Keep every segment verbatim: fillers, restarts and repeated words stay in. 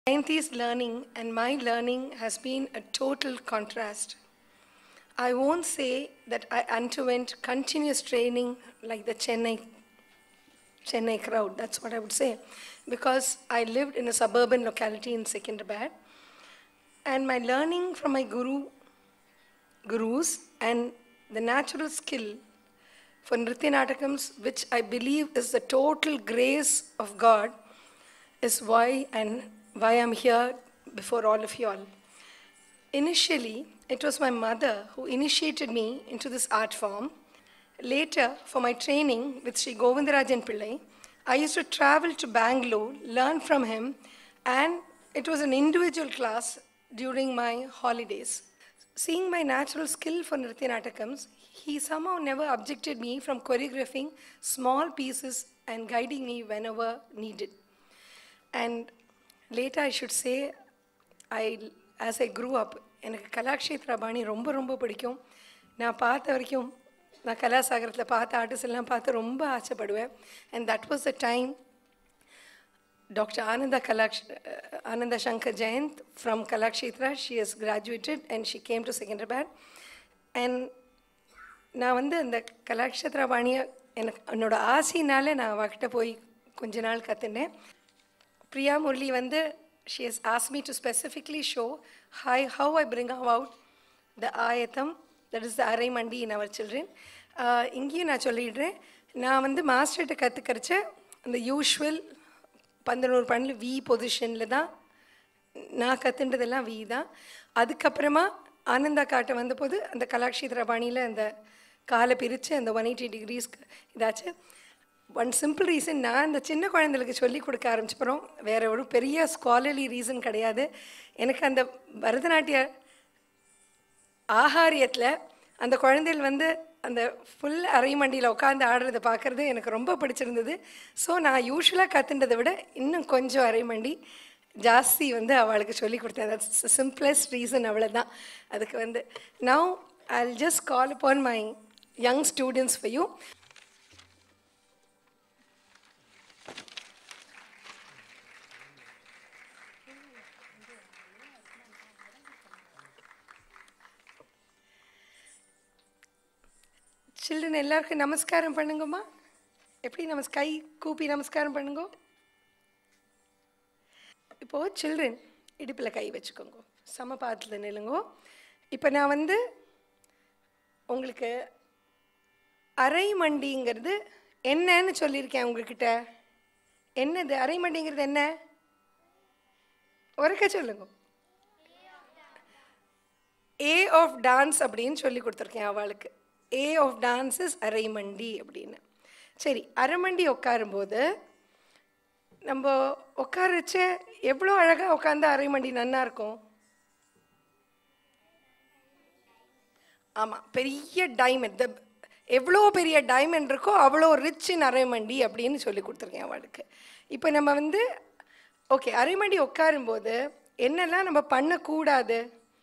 Jayanti's learning and my learning has been a total contrast. I won't say that I underwent continuous training like the Chennai, Chennai crowd, that's what I would say, because I lived in a suburban locality in Secunderabad, and my learning from my guru, gurus and the natural skill for Nritya Natakams, which I believe is the total grace of God, is why and why I'm here before all of you all. Initially, it was my mother who initiated me into this art form. Later, for my training with Sri Govindarajan Pillai, I used to travel to Bangalore, learn from him, and it was an individual class during my holidays. Seeing my natural skill for Nritya Natakams, he somehow never objected me from choreographing small pieces and guiding me whenever needed. And later I should say, I, as I grew up, எனக்கு கலாக்ஷேத்ரா பாணி ரொம்ப ரொம்ப பிடிக்கும். நான் பார்த்த வரைக்கும் நான் கலாசாகரத்தில் பார்த்த ஆர்டிஸ்ட் எல்லாம் பார்த்து ரொம்ப ஆசைப்படுவேன். And that was the time Doctor Ananda Kalaksh Ananda Shankar Jayant from Kalakshetra, she has graduated and she came to Secunderabad. And நான் வந்து அந்த கலாக்ஷேத்ரா பாணியை எனக்கு என்னோட ஆசையினால நான் அவகிட்ட போய் கொஞ்ச நாள் கற்றுனேன். Priya Murli வந்து she has asked me to specifically show how, how I bring about the ayatam, that is the arai mandi in our children. இங்கேயும் நான் சொல்லிடுறேன், நான் வந்து மாஸ்டர்கிட்ட கற்றுக்கரிச்ச அந்த யூஷுவல் பதினோரு பண்ணல வி பொசிஷனில் தான் நான் கற்றுன்றதெல்லாம் வி தான். அதுக்கப்புறமா ஆனந்தா காட்ட வந்தபோது அந்த கலாக்ஷேத்ரா பாணியில் அந்த காலை பிரித்து அந்த ஒன் எயிட்டி டிகிரிஸ் இதாச்சு. ஒன் சிம்பிள் ரீசன், நான் இந்த சின்ன குழந்தைகளுக்கு சொல்லிக் கொடுக்க ஆரம்பிச்சப்பறம் வேறு ஒரு பெரிய ஸ்காலர்லி ரீசன் கிடையாது. எனக்கு அந்த பரதநாட்டிய ஆகாரியத்தில் அந்த குழந்தைகள் வந்து அந்த ஃபுல் அரைமண்டியில் உட்காந்து ஆடுறதை பார்க்குறது எனக்கு ரொம்ப பிடிச்சிருந்தது. ஸோ நான் யூஸ்வலாக கற்றுன்றதை விட இன்னும் கொஞ்சம் அரைமண்டி ஜாஸ்தி வந்து அவளுக்கு சொல்லிக் கொடுத்தேன். தட்ஸ் சிம்பிளஸ்ட் ரீசன், அவ்வளோதான். அதுக்கு வந்து now I will just call upon my young students for you. Children எல்லாருக்கும் நமஸ்காரம் பண்ணுங்கம்மா. எப்படி நமஸ் கை கூப்பி நமஸ்காரம் பண்ணுங்க. இப்போது சில்ட்ரன் இடுப்பில் கை வச்சுக்கோங்க, சமபாதத்தில் நில்லுங்கோ. இப்போ நான் வந்து உங்களுக்கு அரை மண்டிங்கிறது என்னன்னு சொல்லியிருக்கேன் உங்கள்கிட்ட. என்னது அரை மண்டிங்கிறது? என்ன ஒருக்க சொல்லுங்க. ஏ ஆஃப் டான்ஸ் அப்படின்னு சொல்லி கொடுத்துருக்கேன் அவளுக்கு. A of dance is aramandi அப்படின்னு. சரி, அரைமண்டி உட்காரும்போது நம்ம உட்கார வச்ச எவ்வளோ அழகாக உட்காந்து அரைமண்டி நன்னா இருக்கும். ஆமாம், பெரிய டைமண்ட், எவ்வளோ பெரிய டைமண்ட் இருக்கோ அவ்வளோ ரிச் இன் அரைமண்டி அப்படின்னு சொல்லி கொடுத்துருக்கேன் அவளுக்கு. இப்போ நம்ம வந்து ஓகே, அரைமண்டி உட்காரும்போது என்னெல்லாம் நம்ம பண்ணக்கூடாது?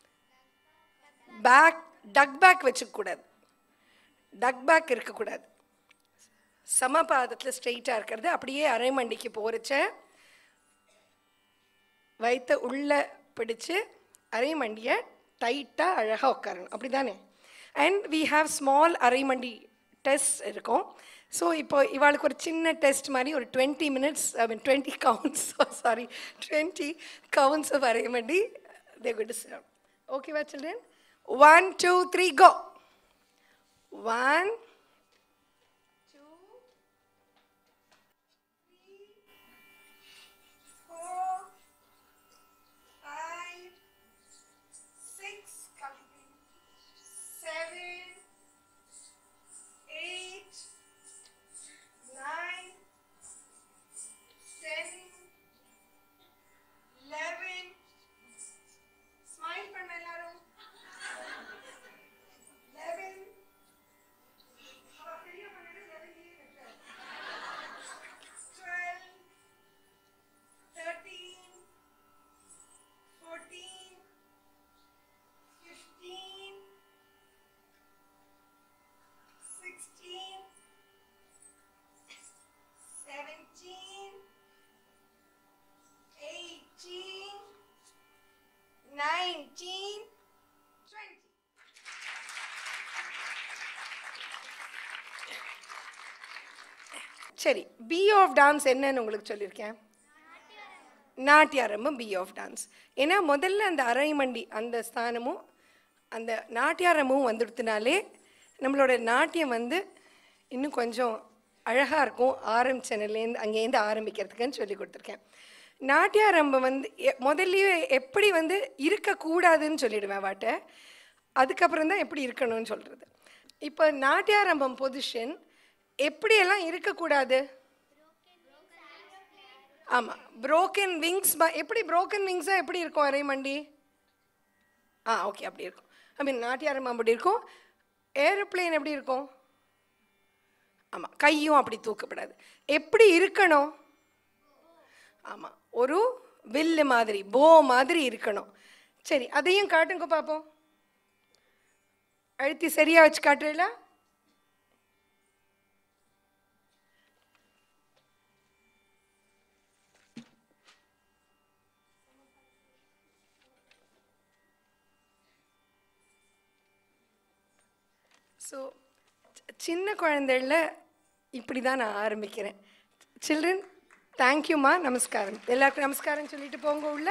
பேக் டக் பேக் வச்சுக்கூடாது, டக் பேக் இருக்கக்கூடாது. சமபாதத்தில் ஸ்ட்ரெயிட்டாக இருக்கிறது. அப்படியே அரைமண்டிக்கு போகிறச்ச வைத்த உள்ளே பிடிச்சு அரைமண்டியை டைட்டாக அழகாக உட்காரணும், அப்படி தானே? And we have small aramandi test இருக்கும். ஸோ இப்போ இவாளுக்கு ஒரு சின்ன டெஸ்ட் மாதிரி ஒரு twenty minutes I mean twenty counts sorry twenty counts of aramandi they good serve. ஓகேவா children? One two three go. One, two, three, four, five, six, seven, eight, nine, ten, eleven. Smile பண்ண எல்லாரும். eleven, nineteen, twenty. சரி, B of dance என்னன்னு உங்களுக்கு சொல்லியிருக்கேன். நாட்டியாரம்பம் B of dance. ஏன்னா முதல்ல அந்த அரைமண்டி அந்த ஸ்தானமும் அந்த நாட்டியாரம்பமும் வந்துடுத்துனாலே நம்மளோட நாட்டியம் வந்து இன்னும் கொஞ்சம் அழகாக இருக்கும். ஆரம்பிச்சனிலேருந்து அங்கேருந்து ஆரம்பிக்கிறதுக்குன்னு சொல்லி கொடுத்துருக்கேன். நாட்டியாரம்பம் வந்து முதல்லையே எப்படி வந்து இருக்கக்கூடாதுன்னு சொல்லிவிடுவேன் வாட்டை, அதுக்கப்புறம் தான் எப்படி இருக்கணும்னு சொல்கிறது. இப்போ நாட்டியாரம்பம் பொசிஷன் எப்படியெல்லாம் இருக்கக்கூடாது? ஆமாம், புரோக்கன் விங்ஸ். எப்படி புரோக்கன் விங்ஸாக எப்படி இருக்கும் அரைமண்டி? ஆ ஓகே, அப்படி இருக்கும். ஐ மீன் நாட்டியாரம்பம் அப்படி இருக்கும். ஏரோப்ளேன் எப்படி இருக்கும்? ஆமாம், கையும் அப்படி தூக்கப்படாது. எப்படி இருக்கணும்? ஆமாம், ஒரு வில்லு மாதிரி, போ மாதிரி இருக்கணும். சரி, அதையும் காட்டுங்க பார்ப்போம். அழுத்தி சரியாக வச்சு காட்டுறீங்களா? ஸோ சின்ன குழந்தைகள இப்படி தான் நான் ஆரம்பிக்கிறேன். சில்ட்ரன், தேங்க்யூம்மா, நமஸ்காரம். எல்லாருக்கும் நமஸ்காரம் சொல்லிட்டு போங்க உள்ள.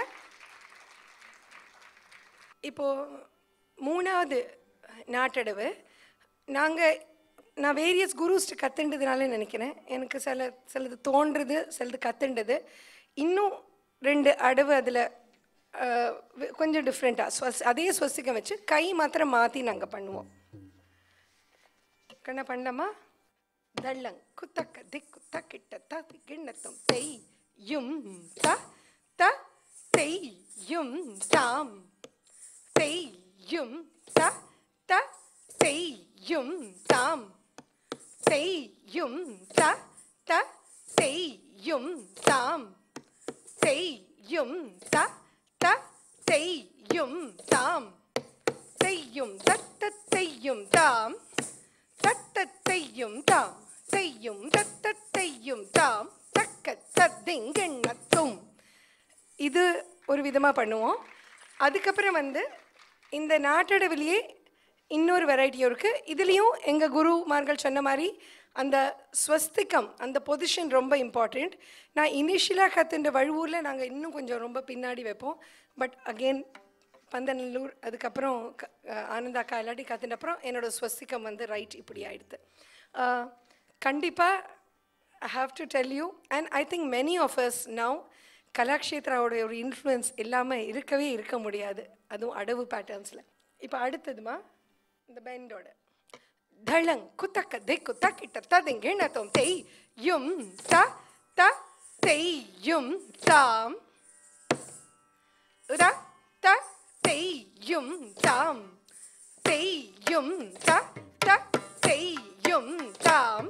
இப்போது மூணாவது நாட்டடவு நாங்கள் நான் வேரியஸ் குருஸ்ட்டு கற்றுண்டதுனால நினைக்கிறேன். எனக்கு சில சிலது தோன்றுறது, சிலது கற்றுண்டது. இன்னும் ரெண்டு அடவு அதில் கொஞ்சம் டிஃப்ரெண்ட்டாக ஸ்வஸ் அதே ஸ்வஸ்திகம் வச்சு கை மாத்திரம் மாற்றி நாங்கள் பண்ணுவோம். கண்ணா பண்ணலாமா? தள்ளங் குத்தக்க திக்கு தக்கிட்ட தத்தி கிண்ணத்தம் தெய் யும் த த தெய் யும் தாம் தெய் யும் த த தெய் யும் தாம் தெய் யும் த த தெய் யும் தாம் தெய் யும் த த தெய் யும் தாம் தெய்யும் தத்த தெய்யும் தாம் தத்தையும் தாம் செய்யும் தத்தையும் தாம் தக்க தத்திங்கெண்ணத்தும். இது ஒரு விதமாக பண்ணுவோம். அதுக்கப்புறம் வந்து இந்த நாட்டடவிலேயே இன்னொரு வெரைட்டியும் இருக்குது. இதுலேயும் எங்கள் குருமார்கள் சொன்ன மாதிரி அந்த ஸ்வஸ்திகம், அந்த பொசிஷன் ரொம்ப இம்பார்ட்டண்ட். நான் இனிஷியலாக கற்றுன்ற வழுவூரில் நாங்கள் இன்னும் கொஞ்சம் ரொம்ப பின்னாடி வைப்போம். பட் அகெயின் பந்தநல்லூர், அதுக்கப்புறம் ஆனந்தாக்கா இல்லாட்டி கற்றுனப்புறம் என்னோடய ஸ்வஸ்திகம் வந்து ரைட் இப்படி ஆகிடுது. கண்டிப்பாக I have to tell you, and I think many of us now கலாக்ஷேத்ராவோடைய ஒரு இன்ஃப்ளூயன்ஸ் இல்லாமல் இருக்கவே இருக்க முடியாது, அதுவும் அடவு பேட்டர்ன்ஸில். இப்போ அடுத்ததுமா இந்த பெண்டோட தளங் குத்தக்க திக்கு தக்கிட்ட ததிங்கிணத்தும் தெய் யும் த த தெய் யும் தாம் த த தெய் யும் தாம் தெய் யும் த த தெய் யும் தாம்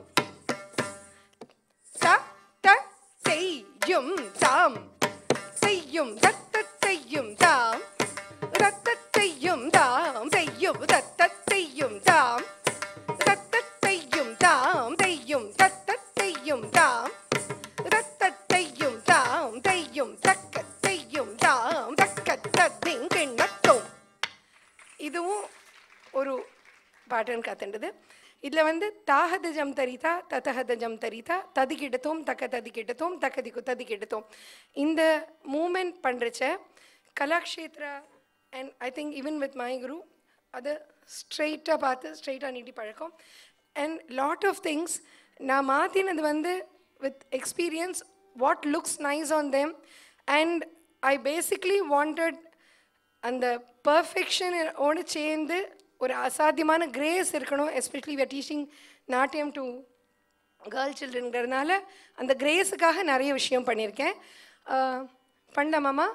த த தெய் யும் தாம் செய்யும் தத்த தெய்யும் தாம் ரத்த தெய்யும் தாம் தெய்யும் தத்த தெய்யும் தாம் ரத்த தெய்யும் தாம் தெய்யும் தத்த தெய்யும் தாம் ரத்த தெய்யும் தாம் தெய்யும் தக்க தெய்யும் தாம் தக்க தத்திங்கிண்ணத்தும். இதுவும் ஒரு பாட்டன் கத்துண்டது. இதில் வந்து தாஹதஜம் தரிதா ததஹதஜம் தரிதா ததி கிட்டத்தோம் தக்க ததி கிட்டத்தோம் தக்கதிக்கு ததி கிட்டத்தோம். இந்த மூமெண்ட் பண்ணுறச்ச Kalakshetra and I think even with my guru அதை ஸ்ட்ரெயிட்டாக பார்த்து ஸ்ட்ரெயிட்டாக நீட்டி பழக்கம். அண்ட் லாட் ஆஃப் திங்ஸ் நான் மாற்றினது வந்து with experience, what looks nice on them. And I basically wanted அந்த பர்ஃபெக்ஷனோடு சேர்ந்து ஒரு அசாத்தியமான கிரேஸ் இருக்கணும். Especially we are teaching natyam to girl சில்ட்ரன்கிறதுனால அந்த கிரேஸுக்காக நிறைய விஷயம் பண்ணியிருக்கேன். பண்ணலாமாம்மா?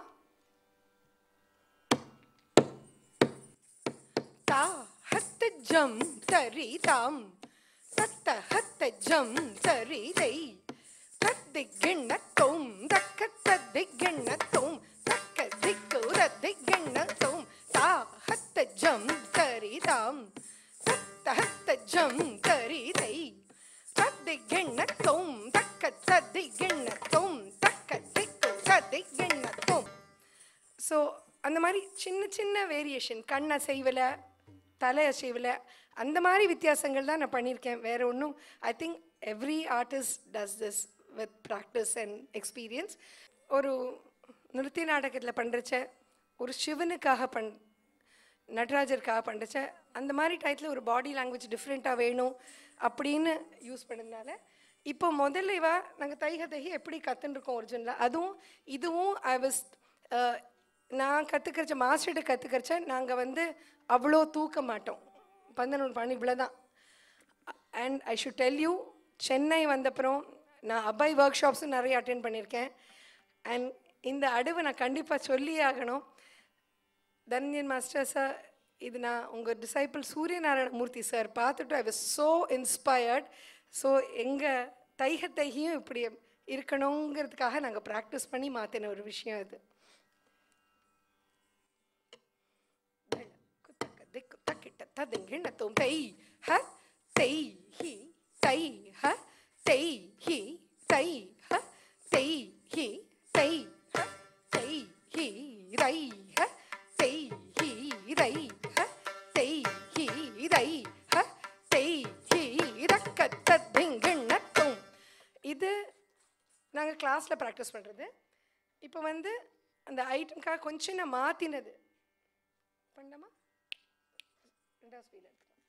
தா ஹத்த ஜம் தரி தாம் தத்த ஹத்த ஜம் தரி தை தத்தி கிண்ணத்தோம் தக்க தத்தி கிண்ணத்தோம் தக்க திக்கு தத்தி கிண்ணத்தோம் தா ஹத்த ஜம் தரி தாம் தத்த ஹத்த ஜம் தரி தை தத்தி கிண்ணத்தோம் தக்க தத்தி கிண்ணத்தோம் தக்க திக்கு தத்தி கிண்ணத்தோம். ஸோ அந்த மாதிரி சின்ன சின்ன வேரியேஷன், கண் அசைவில், தலை அசைவில், அந்த மாதிரி வித்தியாசங்கள் தான் நான் பண்ணியிருக்கேன். வேறு ஒன்றும், I think every artist does this with practice and experience. ஒரு நிருத்திய நாடகத்தில் பண்ணுறச்ச, ஒரு சிவனுக்காக பண் நடராஜருக்காக பண்ணுறச்ச, அந்த மாதிரி டயத்தில் ஒரு பாடி லாங்குவேஜ் டிஃப்ரெண்ட்டாக வேணும் அப்படின்னு யூஸ் பண்ணதுனால, இப்போ முதல்ல இவா நாங்கள் தைக தைகி எப்படி கற்றுருக்கோம் ஒரிஜினலாக, அதுவும் இதுவும் ஐ வாஸ் நான் கற்றுக்கிறச்ச மாஸ்டர்கிட்ட கற்றுக்கிறச்ச நாங்கள் வந்து அவ்வளோ தூக்க மாட்டோம், பதினொன்று பண்ணி இவ்வளோ தான். And I should tell you, Chennai வந்தப்புறம் நான் அபாய் ஒர்க் ஷாப்ஸும் நிறைய அட்டென்ட் பண்ணியிருக்கேன். அண்ட் இந்த அடுவை நான் கண்டிப்பாக சொல்லி ஆகணும். தனஞ்சயன் மாஸ்டர் சார், இது நான் உங்கள் டிசைபிள் சூரியநாராயண மூர்த்தி சார் பார்த்துட்டு I was so inspired. So எங்கள் தைக தைகியும் இப்படி இருக்கணுங்கிறதுக்காக நாங்கள் ப்ராக்டிஸ் பண்ணி மாற்றின ஒரு விஷயம் இது. ததுங்கிண்ணத்தும் தை ஹ தை ஹி தை ஹ தை ஹி தை ஹ தை ஹி தை ஹ தை ஹி தை ஹ தை ஹி தை ஹ தை ஹி தை ஹ தை ஹி தக்கத்ததிங்கிண்ணத்தும். இது நாங்கள் கிளாஸில் ப்ராக்டிஸ் பண்ணுறது. இப்போ வந்து அந்த ஐட்டம்காக கொஞ்சம் நான் மாற்றினது பண்ணலாமா? ரெண்டாவது ஸ்பீடில்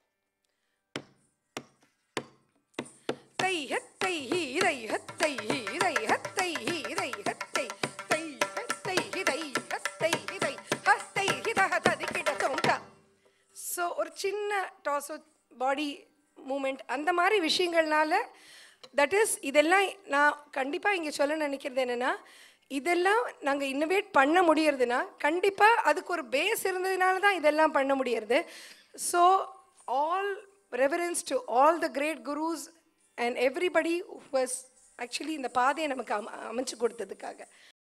தை ஹத்தை ஹீரை ஹத்தை ஹீரை ஹத்தை ஹீரை ஹத்தை தை ஹத்தை ஹிதை ஹத்தை ஹிதை ஹத்தை ஹிதஹ ததிக்கிடத்தும் த. ஸோ ஒரு சின்ன டாஸோ பாடி மூமெண்ட் அந்த மாதிரி விஷயங்கள்னால, தட் இஸ் இதெல்லாம் நான் கண்டிப்பாக இங்கே சொல்ல நினைக்கிறது என்னென்னா, இதெல்லாம் நாங்கள் இன்னோவேட் பண்ண முடியறதுன்னா கண்டிப்பாக அதுக்கு ஒரு பேஸ் இருந்ததுனால தான் இதெல்லாம் பண்ண முடியறது. So all reverence to all the great gurus and everybody who was actually இந்த பாதையை நமக்கு அம அமைச்சு கொடுத்ததுக்காக.